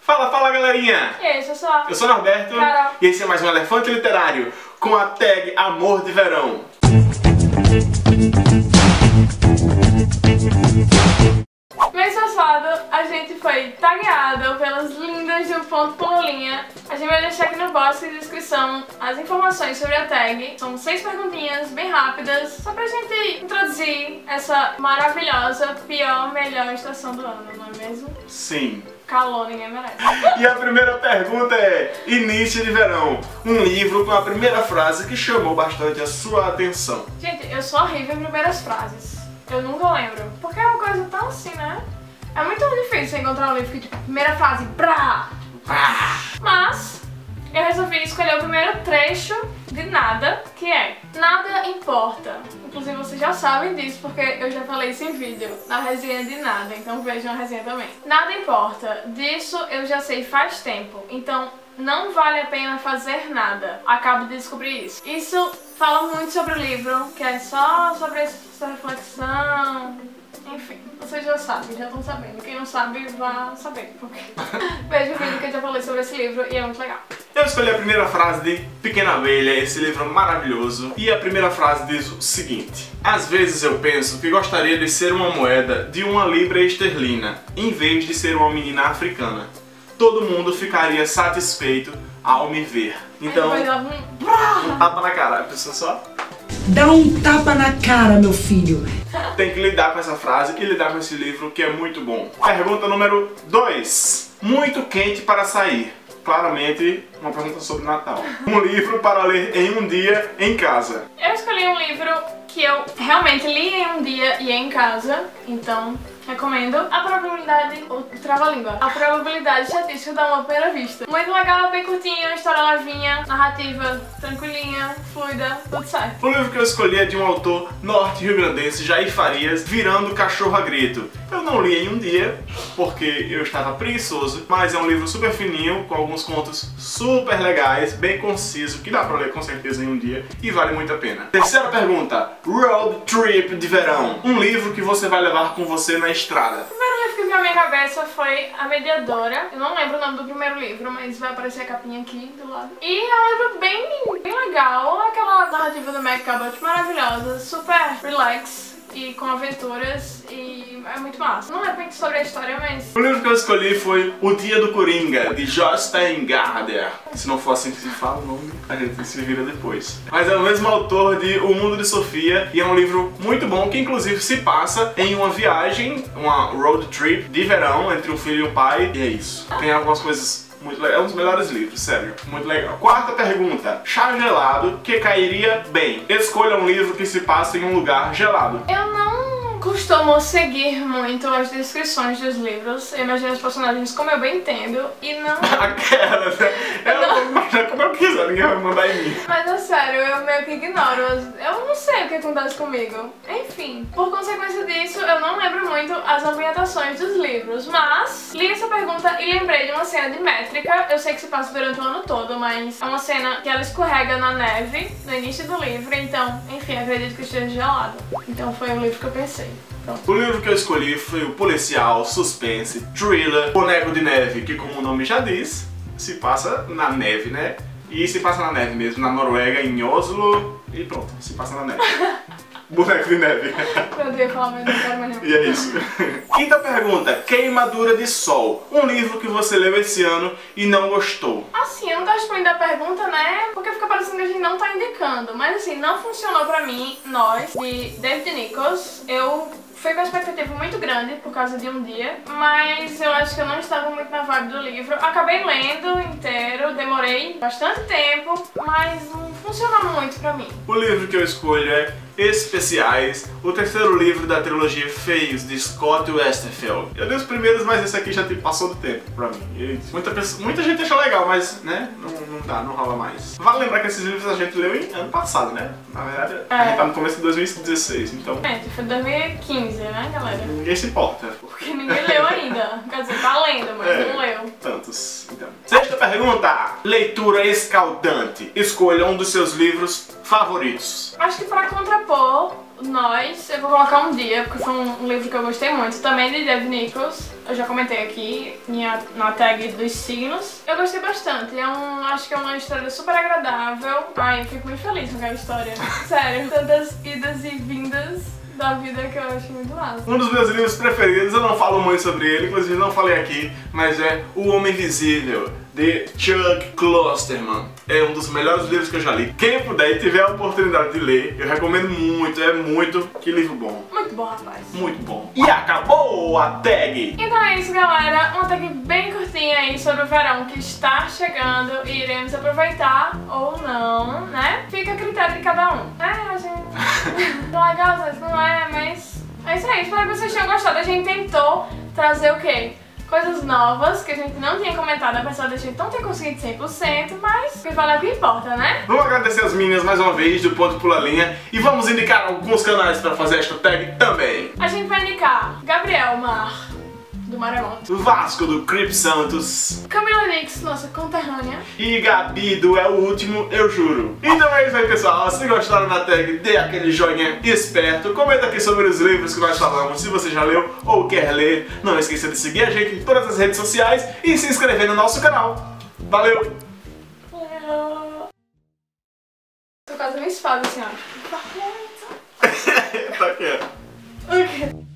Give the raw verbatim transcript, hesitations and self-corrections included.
Fala, fala galerinha! E aí, pessoal? Eu sou o Norberto Carol. E esse é mais um Elefante Literário com a tag Amor de Verão. Mês passado, a gente foi tagueado pelas lindas do Ponto Pololinha. A gente vai deixar aqui no box de descrição as informações sobre a tag. São seis perguntinhas bem rápidas, só pra gente introduzir essa maravilhosa, pior, melhor estação do ano, não é mesmo? Sim. Calor, ninguém merece. E a primeira pergunta é Início de Verão, um livro com a primeira frase que chamou bastante a sua atenção. Gente, eu sou horrível em primeiras frases. Eu nunca lembro. Porque é uma coisa tão assim, né? É muito difícil encontrar um livro que, tipo, primeira frase, brá! Ah. Mas eu resolvi escolher o primeiro trecho de Nada, que é Nada Importa. Inclusive vocês já sabem disso porque eu já falei isso em vídeo, na resenha de Nada, então vejam a resenha também. Nada importa, disso eu já sei faz tempo, então não vale a pena fazer nada. Acabo de descobrir isso. Isso fala muito sobre o livro, que é só sobre essa reflexão. Enfim, vocês já sabem, já estão sabendo. Quem não sabe, vá saber, porque veja o vídeo que eu já falei sobre esse livro e é muito legal. Eu escolhi a primeira frase de Pequena Abelha, esse livro maravilhoso. E a primeira frase diz o seguinte: às vezes eu penso que gostaria de ser uma moeda de uma libra esterlina, em vez de ser uma menina africana. Todo mundo ficaria satisfeito ao me ver. Então, Aí depois um... um tapa na cara, a pessoa só dá um tapa na cara, meu filho. tem que lidar com essa frase e lidar com esse livro que é muito bom. Pergunta número dois. Muito quente para sair. Claramente, uma pergunta sobre Natal. Um livro para ler em um dia em casa. Eu escolhi um livro que eu realmente li em um dia e em casa, então recomendo. A probabilidade, o trava-língua, a probabilidade estatística da uma primeira vista. Muito legal, bem curtinho, história levinha, narrativa tranquilinha, fluida, tudo certo. O livro que eu escolhi é de um autor norte-riograndense, Jair Farias, Virando Cachorro a Grito. Eu não li em um dia, porque eu estava preguiçoso, mas é um livro super fininho, com alguns contos super legais, bem conciso, que dá pra ler com certeza em um dia e vale muito a pena. Terceira pergunta. Road Trip de Verão. Um livro que você vai levar com você na estrada. O primeiro livro que veio à minha cabeça foi A Mediadora. Eu não lembro o nome do primeiro livro, mas vai aparecer a capinha aqui do lado. E é um livro bem, bem legal, aquela narrativa do Meg Cabot maravilhosa, super relax e com aventuras, e é muito massa. Não é muito sobre a história, mas... O livro que eu escolhi foi O Dia do Coringa, de Josh Steingarder. Se não for assim que se fala o nome, a gente se vira depois. Mas é o mesmo autor de O Mundo de Sofia, e é um livro muito bom, que inclusive se passa em uma viagem, uma road trip de verão entre um filho e um pai, e é isso. Tem algumas coisas muito legais, é um dos melhores livros, sério, muito legal. Quarta pergunta. Chá gelado que cairia bem. Escolha um livro que se passa em um lugar gelado. Eu não costumo seguir muito as descrições dos livros. Eu imagino os personagens como eu bem entendo e não... Aquela, né? Eu não vou imaginar como eu quiser, ninguém vai mandar em mim. Mas é sério, eu meio que ignoro. Eu não sei o que acontece comigo. Enfim, por consequência disso, eu não lembro muito as ambientações dos livros. Mas li essa pergunta e lembrei de uma cena de Métrica. Eu sei que se passa durante o ano todo, mas é uma cena que ela escorrega na neve no início do livro. Então, enfim, acredito que esteja gelado. Então foi o livro que eu pensei. Pronto. O livro que eu escolhi foi o policial, suspense, thriller, Boneco de Neve, que como o nome já diz, se passa na neve, né? E se passa na neve mesmo, na Noruega, em Oslo, e pronto, se passa na neve. Boneco de Neve. Eu devia falar, mas não quero mais não. E é isso. Quinta pergunta. Queimadura de Sol. Um livro que você leu esse ano e não gostou. Assim, eu não gosto muito da pergunta, né? Porque fica parecendo que a gente não tá indicando. Mas assim, não funcionou pra mim, Nós, de David Nichols. Eu fui com uma expectativa muito grande por causa de um dia, mas eu acho que eu não estava muito na vibe do livro. Acabei lendo inteiro, demorei bastante tempo, mas não funcionou muito pra mim. O livro que eu escolho é Especiais, o terceiro livro da trilogia Feios, de Scott Westerfeld. Eu li os primeiros, mas esse aqui já passou do tempo pra mim. E muita, pessoa, muita gente acha legal, mas né, não, não dá, não rola mais. Vale lembrar que esses livros a gente leu em ano passado, né? Na verdade, é. a gente tá no começo de dois mil e dezesseis, então... É, foi dois mil e quinze, né, galera? Ninguém se importa. Porque ninguém leu ainda. Quer dizer, tá lendo, mas é, não leu. Tantos, então. Sexta pergunta. Leitura escaldante. Escolha um dos seus livros favoritos. Acho que pra contrapor Nós, eu vou colocar um dia, porque foi um, um livro que eu gostei muito, também de Dave Nichols. Eu já comentei aqui minha, na tag dos signos. Eu gostei bastante, é um, acho que é uma história super agradável. Ai, eu fico muito feliz com aquela história. Sério, tantas idas e vindas da vida que eu acho muito massa. Um dos meus livros preferidos, eu não falo muito sobre ele, inclusive não falei aqui, mas é O Homem Invisível, de Chuck Klosterman. É um dos melhores livros que eu já li. Quem puder e tiver a oportunidade de ler, eu recomendo muito, é muito. Que livro bom. Muito bom, rapaz. Muito bom. E acabou a tag! Então é isso, galera. Uma tag bem curtinha aí sobre o verão que está chegando e iremos aproveitar ou não, né? Fica a critério de cada um. É, a gente... Não é legal, às vezes não é, mas... É isso aí. Espero que vocês tenham gostado. A gente tentou trazer o quê? Coisas novas que a gente não tinha comentado, apesar de a gente não ter conseguido cem por cento, mas o que vale é o que importa, né? Vamos agradecer as meninas mais uma vez do Ponto Pula Linha e vamos indicar alguns canais para fazer esta tag também. A gente vai indicar Gabriel Mar, do Maremoto, Vasco, do Crip Santos, Camila Nix, nossa conterrânea, e Gabi do É o Último, Eu Juro. Então é isso aí, pessoal. Se gostaram da tag, dê aquele joinha esperto. Comenta aqui sobre os livros que nós falamos, se você já leu ou quer ler. Não esqueça de seguir a gente em todas as redes sociais e se inscrever no nosso canal. Valeu! Valeu! Tô quase uma espada assim, ó. Tá aqui. Ok.